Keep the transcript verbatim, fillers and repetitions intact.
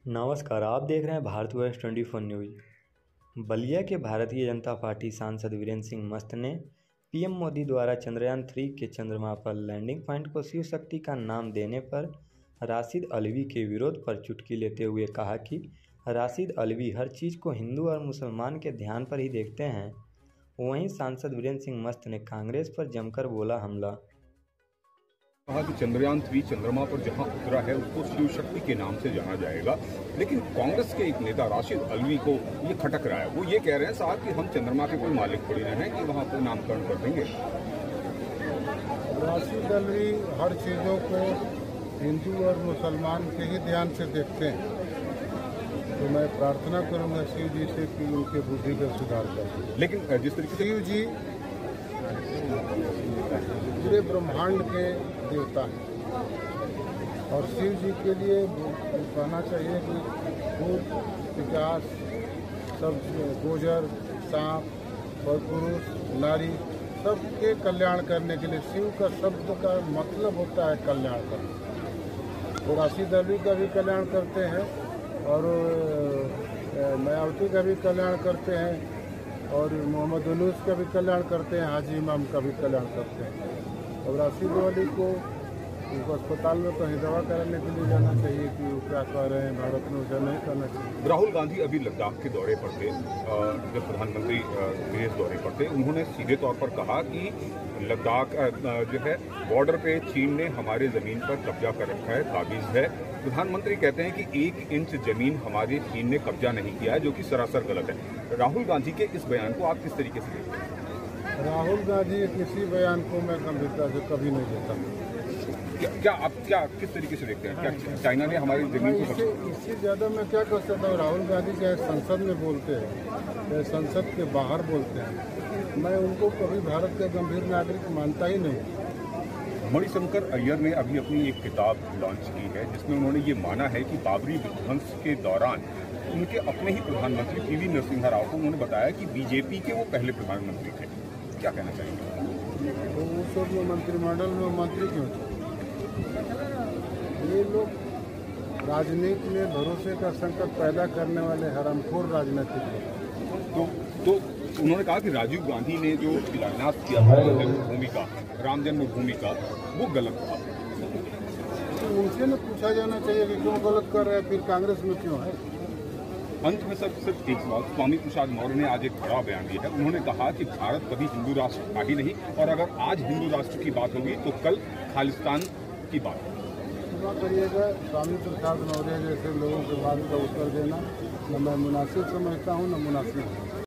नमस्कार, आप देख रहे हैं Bharatvarsh twenty four news. Ballia के भारतीय जनता पार्टी सांसद वीरेंद्र सिंह मस्त ने पीएम मोदी द्वारा चंद्रयान थ्री के चंद्रमा पर लैंडिंग पॉइंट को शिव शक्ति का नाम देने पर राशिद अल्वी के विरोध पर चुटकी लेते हुए कहा कि राशिद अल्वी हर चीज़ को हिंदू और मुसलमान के ध्यान पर ही देखते हैं। वहीं सांसद वीरेंद्र सिंह मस्त ने कांग्रेस पर जमकर बोला हमला। कहा कि चंद्रयान थ्री चंद्रमा पर जहां उतरा है उसको शिव शक्ति के नाम से जाना जाएगा, लेकिन कांग्रेस के एक नेता राशिद अल्वी को ये खटक रहा है। वो ये कह रहे हैं साहब कि हम चंद्रमा के कोई मालिक थोड़ी नहीं है कि वहां पर नामकरण कर देंगे। राशिद अल्वी हर चीज़ों को हिंदू और मुसलमान के ही ध्यान से देखते हैं, तो मैं प्रार्थना करूंगा शिव जी से कि उनके बुद्धि का सुधार करें। लेकिन जिस तरीके से शिव जी पूरे ब्रह्मांड के देवता हैं और शिव जी के लिए कहना चाहिए कि भूत विकास सब गोजर सांप और पुरुष नारी सबके कल्याण करने के लिए शिव का शब्द का मतलब होता है कल्याण करना। तो राशिद अल्वी का भी कल्याण करते हैं और मायावती का भी कल्याण करते हैं और मोहम्मद यूनुस का भी कल्याण करते हैं, हाजी इमाम का भी कल्याण करते हैं। और राशिद अल्वी को उनको अस्पताल में कहीं दवा कराने के लिए जाना चाहिए कि वो क्या कह रहे हैं, भारत में उसे नहीं करना चाहिए। राहुल गांधी अभी लद्दाख के दौरे पर थे, जब प्रधानमंत्री विदेश दौरे पर थे, उन्होंने सीधे तौर पर कहा कि लद्दाख जो है बॉर्डर पे चीन ने हमारे जमीन पर कब्जा कर रखा है, काबिज है। प्रधानमंत्री कहते हैं कि एक इंच जमीन हमारे चीन ने कब्जा नहीं किया है, जो कि सरासर गलत है। राहुल गांधी के इस बयान को आप किस तरीके से देखते हैं? राहुल गांधी किसी बयान को मैं गंभीरता से कभी नहीं लेता। क्या, क्या आप क्या किस तरीके से देखते हैं? क्या चाइना ने हमारी जमीन को इससे इससे ज़्यादा मैं क्या कर सकता हूँ? राहुल गांधी चाहे संसद में बोलते हैं चाहे संसद के बाहर बोलते हैं, मैं उनको कभी भारत का गंभीर नागरिक मानता ही नहीं। मणिशंकर अय्यर ने अभी अपनी एक किताब लॉन्च की है जिसमें उन्होंने ये माना है कि बाबरी विध्वंस के दौरान उनके अपने ही प्रधानमंत्री पीवी नरसिम्हा राव को उन्होंने बताया कि बीजेपी के वो पहले प्रधानमंत्री थे। क्या कहना चाहिए? तो उस वक्त मंत्रिमंडल में मंत्री क्यों थे? ये लोग राजनीति में भरोसे का संकट पैदा करने वाले हरामखोर राजनीतिक लोग। तो तो उन्होंने कहा कि राजीव गांधी ने जो शिलान्यास किया था जन्मभूमि का, राम जन्मभूमि का, वो गलत था। तो उनसे न पूछा जाना चाहिए कि क्यों गलत कर रहे हैं, फिर कांग्रेस में क्यों है। अंत में सब सिर्फ एक सवाल, स्वामी प्रसाद मौर्य ने आज एक बड़ा बयान दिया है। उन्होंने कहा कि भारत कभी हिंदू राष्ट्र था ही नहीं, और अगर आज हिंदू राष्ट्र की बात होगी तो कल खालिस्तान की बात होगी। क्षमा करिएगा, स्वामी प्रसाद मौर्य जैसे लोगों के बात का उत्तर देना न मैं मुनासिब समझता हूँ न मुनासिब हूँ।